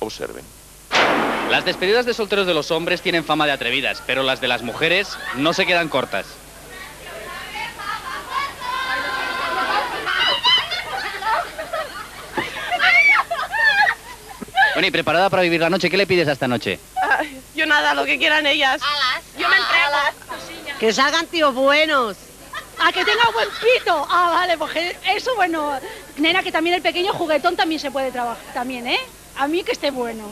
Observen. Las despedidas de solteros de los hombres tienen fama de atrevidas, pero las de las mujeres no se quedan cortas. Bueno, y preparada para vivir la noche, ¿qué le pides a esta noche? Yo nada, lo que quieran ellas. Yo me entrego. Que salgan tíos buenos. A que tenga buen pito. Ah, vale, porque eso bueno. Nena, que también el pequeño juguetón también se puede trabajar, también, ¿eh? A mí que esté bueno.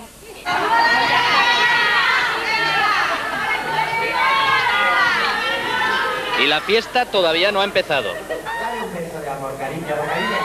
Y la fiesta todavía no ha empezado. Dale un beso de amor, cariño, cariño.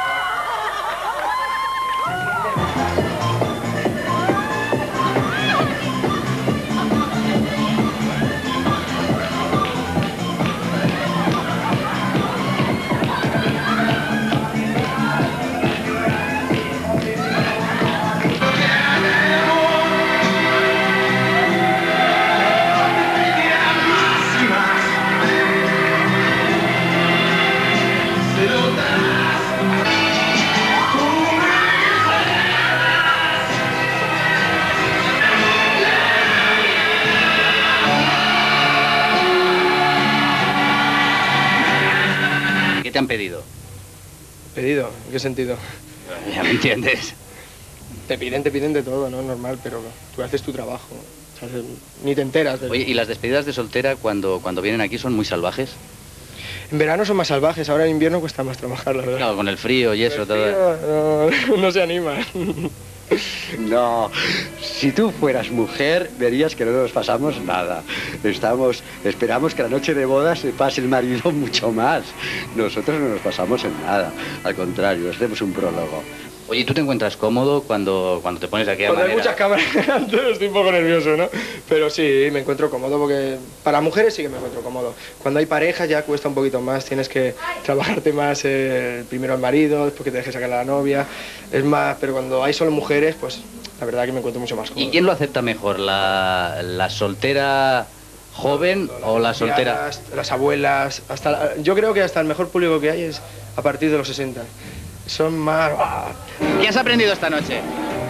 ¿Qué te han pedido? ¿Pedido? ¿En qué sentido? Ya me entiendes. Te piden de todo, ¿no? Normal, pero tú haces tu trabajo. O sea, ni te enteras. Oye, ¿y las despedidas de soltera cuando vienen aquí son muy salvajes? En verano son más salvajes, ahora en invierno cuesta más trabajar, la verdad. Claro, con el frío y eso, todo. No se animan. No, si tú fueras mujer, verías que no nos pasamos nada. Esperamos que la noche de bodas se pase el marido mucho más. Nosotros no nos pasamos en nada. Al contrario, hacemos un prólogo. Oye, ¿y tú te encuentras cómodo cuando te pones de aquella Cuando hay manera? muchas cámaras antes estoy un poco nervioso, ¿no? Pero sí, me encuentro cómodo porque para mujeres sí que me encuentro cómodo. Cuando hay pareja ya cuesta un poquito más, tienes que trabajarte más primero al marido, después que te dejes sacar a la novia. Es más, pero cuando hay solo mujeres, pues la verdad que me encuentro mucho más cómodo. ¿Y quién lo acepta mejor, la soltera joven o la soltera? Las abuelas, yo creo que hasta el mejor público que hay es a partir de los 60. Son más... ¿Qué has aprendido esta noche?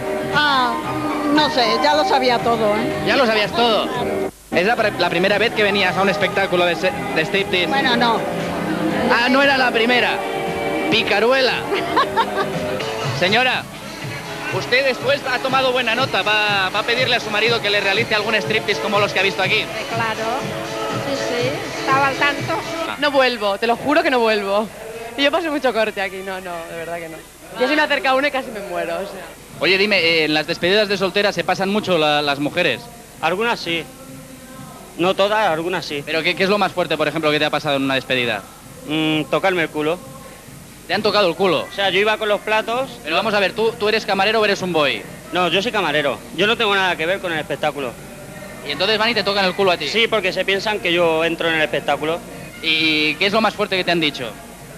No sé, ya lo sabía todo, ¿eh? ¿Ya lo sabías todo? ¿Es la primera vez que venías a un espectáculo de striptease? Bueno, no. Ah, no era la primera. Picaruela. Señora, usted después ha tomado buena nota. Va a pedirle a su marido que le realice algún striptease como los que ha visto aquí. Claro. Sí, estaba al tanto. No vuelvo, te lo juro que no vuelvo. Y yo paso mucho corte aquí, no, de verdad que no. Yo si me acerca uno y casi me muero, o sea. Oye, dime, en las despedidas de solteras se pasan mucho las mujeres. Algunas sí. No todas, algunas sí. ¿Pero qué es lo más fuerte, por ejemplo, que te ha pasado en una despedida? Tocarme el culo. ¿Te han tocado el culo? O sea, yo iba con los platos... Pero vamos a ver, ¿tú eres camarero o eres un boy? No, yo soy camarero. Yo no tengo nada que ver con el espectáculo. ¿Y entonces van y te tocan el culo a ti? Sí, porque se piensan que yo entro en el espectáculo. ¿Y qué es lo más fuerte que te han dicho?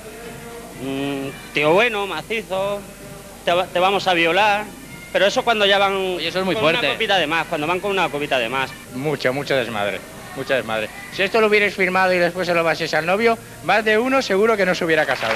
Tío bueno, macizo, te vamos a violar. Pero eso cuando ya van... Oye, eso es muy con fuerte. una copita de más, cuando van con una copita de más. Mucho desmadre. Mucha desmadre. Si esto lo hubierais firmado y después se lo paséis al novio, más de uno seguro que no se hubiera casado.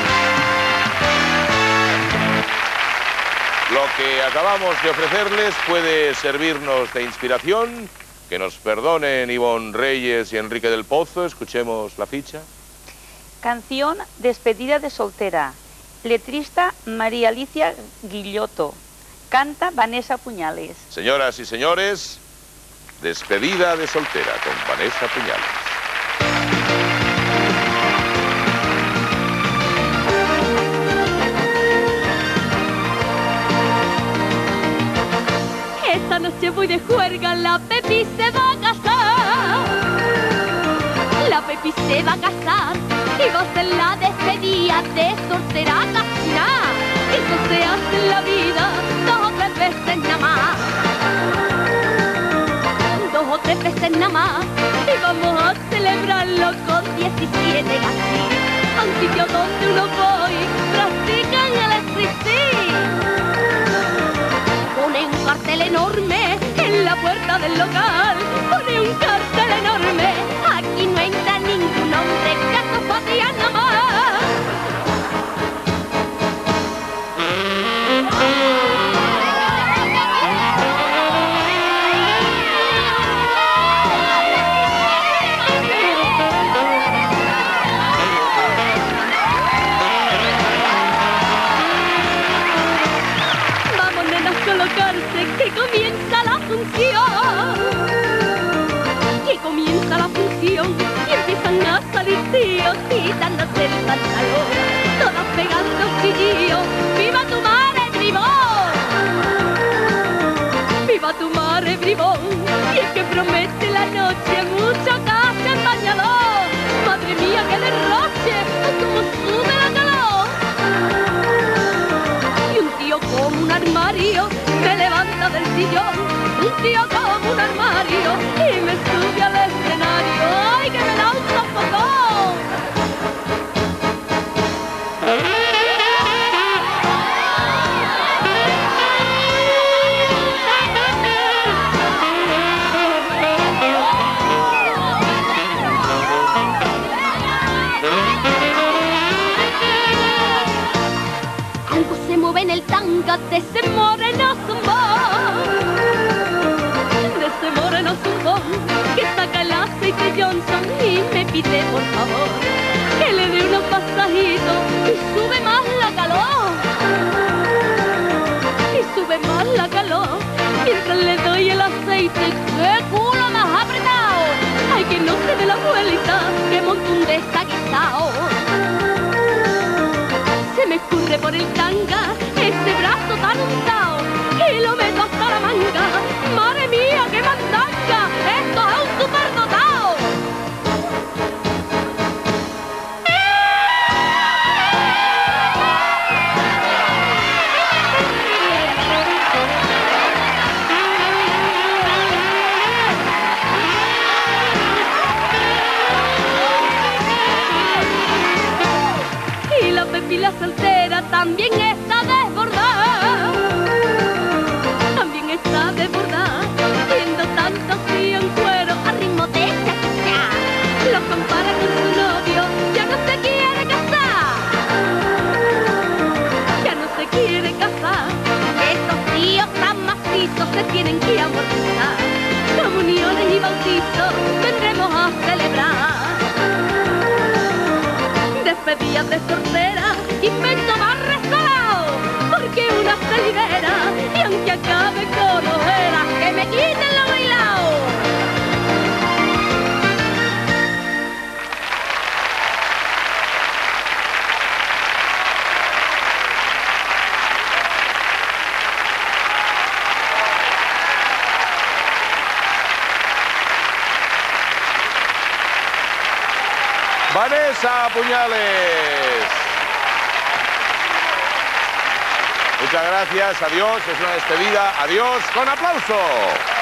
Lo que acabamos de ofrecerles puede servirnos de inspiración. Que nos perdonen Ivonne Reyes y Enrique del Pozo. Escuchemos la ficha. Canción Despedida de soltera. Letrista María Alicia Guillotto. Canta Vanessa Puñales. Señoras y señores, Despedida de soltera con Vanessa Puñales. Esta noche voy de juerga, la Pepi se va a casar. La Pepi se va a casar y va a ser la despedida de soltera casina. Eso se hace en la vida 2 o 3 veces nada más. 2 o 3 veces nada más. Y vamos a celebrarlo con 17 así. A un sitio donde uno voy, practican el striptease. Pone un cartel enorme en la puerta del local. Pone un cartel enorme. Aquí no entra ningún hombre, gato patria nada más. acercarse, que comienza la función. Que comienza la función y empiezan a salir tíos quitándose el pantalón, todas pegando chillillos. ¡Viva tu madre, bribón! ¡Viva tu madre, bribón! Y es que promete la noche mucho cacho en bañador. ¡Madre mía, qué derroche! ¡Cómo sube la calor! Y un tío como un armario me levanta del sillón. Un tío como un armario y me sube al escenario. ¡Ay, que me da un sofocón! Algo se mueve en el tanga de ese moreno zumbón. De ese moreno zumbón que saca el aceite Johnson y me pide por favor que le dé unos pasajitos y sube más la calor. Y sube más la calor mientras le doy el aceite. ¡Qué culo más apretado! ¡Ay, que no se dé la vuelta, que monte un desaguisado! Se me escurre por el tanga ese brazo tan untado y lo meto hasta la manga. ¡Madre mía, qué mandanga! ¡Esto es un superdotado! Y la pepila soltera también está desbordada. También está desbordada, viendo tanto frío en cuero a ritmo de cha-cha-cha. Lo compara con su novio, ya no se quiere casar. Ya no se quiere casar. Estos tíos tan macizos se tienen que amortizar. Comuniones y bautizos vendremos a celebrar. Despedidas de soltera, invento más resalado, porque una se libera y aunque acabe con ojeras, que me quiten lo bailado. Vanessa Puñales. Muchas gracias, adiós, es una despedida, adiós, con aplauso.